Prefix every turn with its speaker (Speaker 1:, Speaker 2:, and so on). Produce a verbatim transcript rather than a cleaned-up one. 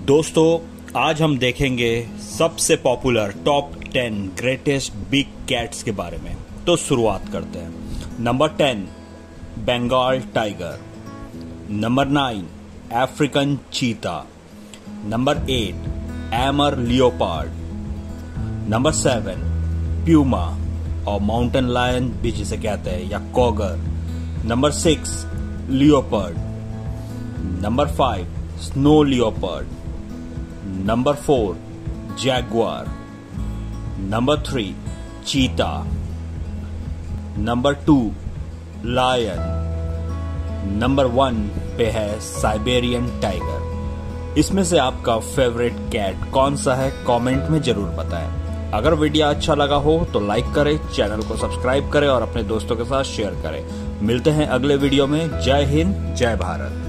Speaker 1: दोस्तों, आज हम देखेंगे सबसे popular top ten greatest big cats के बारे में। तो शुरुआत करते हैं। Number ten, Bengal tiger. Number nine, African cheetah. Number eight, Amur leopard. Number seven, puma और माउंटेन लायन भी जिसे कहते हैं, या cougar. Number six, leopard. Number five, snow leopard. Number four, jaguar. Number three, cheetah. Number two, lion. Number one पे है Siberian tiger. इसमें से आपका फेवरेट कैट कौन सा है, कमेंट में जरूर बताएं। अगर वीडियो अच्छा लगा हो तो लाइक करें, चैनल को सब्सक्राइब करें और अपने दोस्तों के साथ शेयर करें। मिलते हैं अगले वीडियो में। जय हिंद, जय भारत।